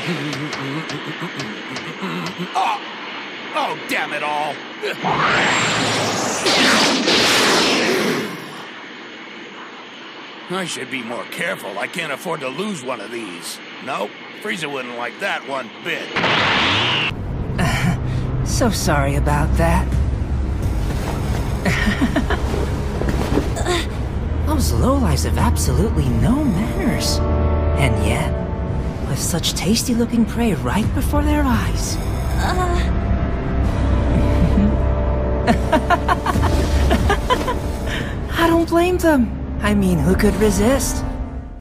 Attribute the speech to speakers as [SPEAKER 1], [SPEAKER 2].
[SPEAKER 1] Oh! Oh, damn it all! I should be more careful. I can't afford to lose one of these. Nope, Frieza wouldn't like that one bit.
[SPEAKER 2] So sorry about that. Those lowlifes have absolutely no manners. And yet, with such tasty-looking prey right before their eyes. I don't blame them. I mean, who could resist?